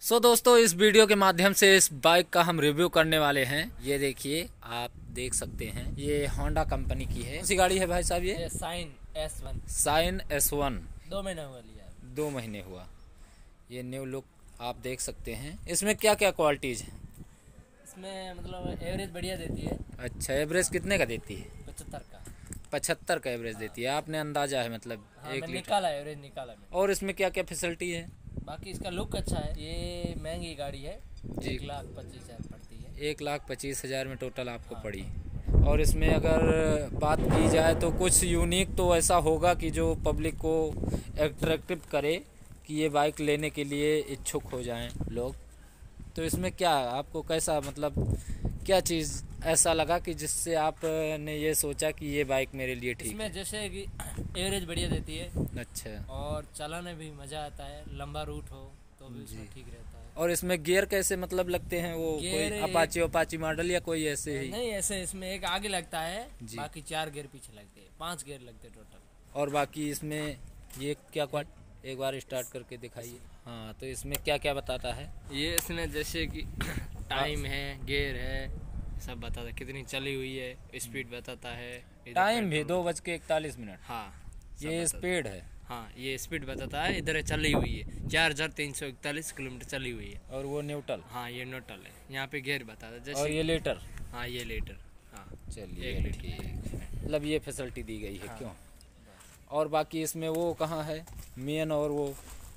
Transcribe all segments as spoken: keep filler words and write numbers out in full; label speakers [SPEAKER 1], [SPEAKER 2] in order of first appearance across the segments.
[SPEAKER 1] सो so, दोस्तों इस video के माध्यम से इस बाइक का हम रिव्यू करने वाले हैं। ये देखिए, आप देख सकते हैं, ये होंडा कंपनी की है। कौन सी गाड़ी है भाई साहब? ये
[SPEAKER 2] sign S one.
[SPEAKER 1] Sign S one.
[SPEAKER 2] दो महीना हुआ लिया।
[SPEAKER 1] दो महीने हुआ। ये न्यू लुक आप देख सकते हैं। इसमें क्या क्या क्वालिटीज है?
[SPEAKER 2] इसमें मतलब एवरेज बढ़िया देती है।
[SPEAKER 1] अच्छा, एवरेज कितने का देती है?
[SPEAKER 2] पचहत्तर का।
[SPEAKER 1] पचहत्तर का एवरेज देती है। आपने अंदाजा है मतलब?
[SPEAKER 2] हाँ,
[SPEAKER 1] एक
[SPEAKER 2] निकाला एवरेज निकाला मैं।
[SPEAKER 1] और इसमें क्या क्या फैसिलिटी है?
[SPEAKER 2] बाकी इसका लुक अच्छा है। ये महंगी गाड़ी है, एक लाख पच्चीस हजार पड़ती है।
[SPEAKER 1] एक लाख पच्चीस हजार में टोटल आपको
[SPEAKER 2] हाँ।
[SPEAKER 1] पड़ी। और इसमें अगर बात की जाए तो कुछ यूनिक तो ऐसा होगा कि जो पब्लिक को अट्रैक्टिव करे कि ये बाइक लेने के लिए इच्छुक हो जाएं लोग। तो इसमें क्या आपको कैसा मतलब क्या चीज़ ऐसा लगा कि जिससे आपने ये सोचा कि ये बाइक मेरे लिए ठीक है?
[SPEAKER 2] इसमें जैसे कि एवरेज बढ़िया देती है।
[SPEAKER 1] अच्छा।
[SPEAKER 2] और चलाने भी मज़ा आता है, लंबा रूट हो तो भी इसमें ठीक रहता है।
[SPEAKER 1] और इसमें गियर कैसे मतलब लगते हैं? वो कोई अपाची अपाची मॉडल या कोई ऐसे ही?
[SPEAKER 2] नहीं, ऐसे इसमें एक आगे लगता है, बाकी चार गियर पीछे लगते हैं, पांच गियर लगते हैं टोटल।
[SPEAKER 1] और बाकी इसमें ये क्या क्वाट एक बार स्टार्ट करके दिखाइए। हाँ, तो इसमें क्या क्या बताता है?
[SPEAKER 2] ये इसमें जैसे कि टाइम है, गियर है, सब बताता है, कितनी चली हुई है, स्पीड बताता है।
[SPEAKER 1] टाइम भी दो बज के इकतालीस मिनट।
[SPEAKER 2] हाँ,
[SPEAKER 1] ये स्पीड है।
[SPEAKER 2] हाँ, ये स्पीड बताता है। इधर चली हुई है चार हजार तीन सौ इकतालीस किलोमीटर चली हुई है।
[SPEAKER 1] और वो न्यूट्रल?
[SPEAKER 2] हाँ, ये न्यूट्रल है। यहाँ पे गियर बताता है जैसे।
[SPEAKER 1] और ये लीटर?
[SPEAKER 2] हाँ, ये लीटर। हाँ,
[SPEAKER 1] चलिए ठीक है। मतलब ये फैसिलिटी दी गई है।
[SPEAKER 2] हाँ।
[SPEAKER 1] क्यों? और बाकी इसमें वो कहाँ है मेन? और वो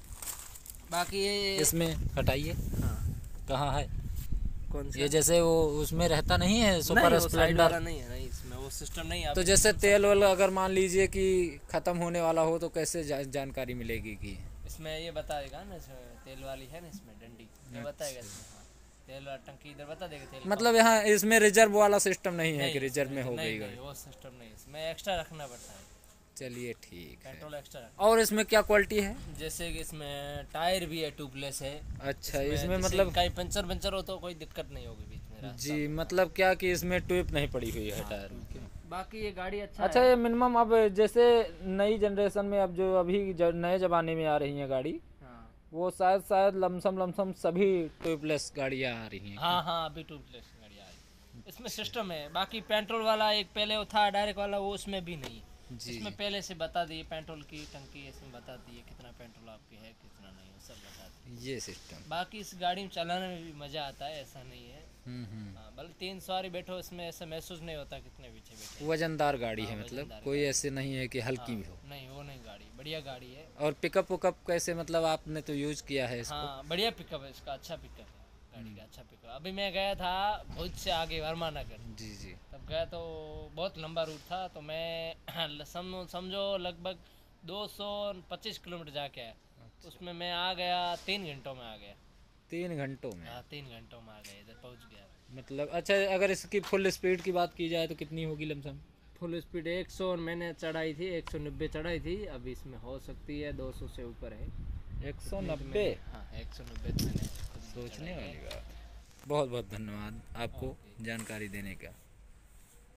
[SPEAKER 2] बाकी ये
[SPEAKER 1] इसमें हटाइए।
[SPEAKER 2] हाँ,
[SPEAKER 1] कहाँ है?
[SPEAKER 2] कौन सा?
[SPEAKER 1] ये जैसे वो उसमें रहता नहीं है सुपर स्प्लेंडर?
[SPEAKER 2] नहीं है, नहीं इसमें वो सिस्टम नहीं है।
[SPEAKER 1] तो जैसे तेल वाल अगर मान लीजिए कि खत्म होने वाला हो तो कैसे जा, जानकारी मिलेगी कि
[SPEAKER 2] इसमें ये बताएगा ना, तेल वाली है ना इसमें डंडी, ये बताएगा इसमें। हाँ, तेल वाला टंकी इधर बता देगा तेल।
[SPEAKER 1] मतलब यहाँ इसमें रिजर्व वाला सिस्टम नहीं है कि रिजर्व में हो गई?
[SPEAKER 2] वो सिस्टम नहीं, इसमें एक्स्ट्रा रखना पड़ता है।
[SPEAKER 1] चलिए ठीक है।
[SPEAKER 2] Petrol extra.
[SPEAKER 1] और इसमें क्या क्वालिटी है?
[SPEAKER 2] जैसे कि इसमें टायर भी है, ट्यूबलेस है।
[SPEAKER 1] अच्छा, इसमें, इसमें मतलब
[SPEAKER 2] कहीं पंचर पंचर हो तो कोई दिक्कत नहीं होगी बीच में।
[SPEAKER 1] जी, मतलब क्या कि इसमें ट्यूब नहीं पड़ी हुई है। हाँ, टायर में।
[SPEAKER 2] बाकी ये गाड़ी अच्छा
[SPEAKER 1] अच्छा
[SPEAKER 2] है।
[SPEAKER 1] ये मिनिमम अब जैसे नई जनरेशन में अब जो अभी नए जमाने में आ रही है गाड़ी,
[SPEAKER 2] हाँ,
[SPEAKER 1] वो शायद शायद लमसम लमसम सभी ट्यूबलेस गाड़ियाँ आ रही हैं।
[SPEAKER 2] हाँ हाँ, अभी ट्यूबलेस गाड़ी आ रही है। इसमें सिस्टम है। बाकी पेट्रोल वाला एक पहले वो था डायरेक्ट वाला, वो उसमें भी नहीं। इसमें पहले से बता दिए पेट्रोल की टंकी, इसमें बता दिए कितना पेट्रोल आपकी है, कितना नहीं है, सब बता दिए।
[SPEAKER 1] ये सिस्टम।
[SPEAKER 2] बाकी इस गाड़ी में चलाने में भी मज़ा आता है, ऐसा नहीं है। हाँ, बल्कि तीन सवारी बैठो इसमें ऐसा महसूस नहीं होता कितने पीछे बैठे।
[SPEAKER 1] वजनदार गाड़ी है, मतलब कोई ऐसे नहीं है कि हल्की भी हो।
[SPEAKER 2] नहीं, वो नहीं, गाड़ी बढ़िया गाड़ी है।
[SPEAKER 1] और पिकअप वुकअप कैसे, मतलब आपने तो यूज किया है इसको?
[SPEAKER 2] हाँ, बढ़िया पिकअप है इसका, अच्छा पिकअप है गाड़ी का, अच्छा पिकअप। अभी मैं गया था भुज से आगे वर्मा नगर। जी जी। तब गया तो बहुत लंबा रूट था, तो मैं समझो लगभग दो सौ पच्चीस किलोमीटर जाके आया। अच्छा। उसमें मैं आ गया तीन घंटों में आ गया।
[SPEAKER 1] तीन घंटों में?
[SPEAKER 2] हाँ, तीन घंटों में आ गया, इधर पहुंच गया।
[SPEAKER 1] मतलब अच्छा, अगर इसकी फुल स्पीड की बात की जाए तो कितनी होगी लमसम?
[SPEAKER 2] फुल स्पीड एक सौ मैंने चढ़ाई थी, एक सौ नब्बे चढ़ाई थी। अभी इसमें हो सकती है दो सौ से ऊपर है।
[SPEAKER 1] एक सौ नब्बे?
[SPEAKER 2] हाँ, एक सौ नब्बे मैंने
[SPEAKER 1] सोचने वाली बात। बहुत बहुत धन्यवाद आपको जानकारी देने का।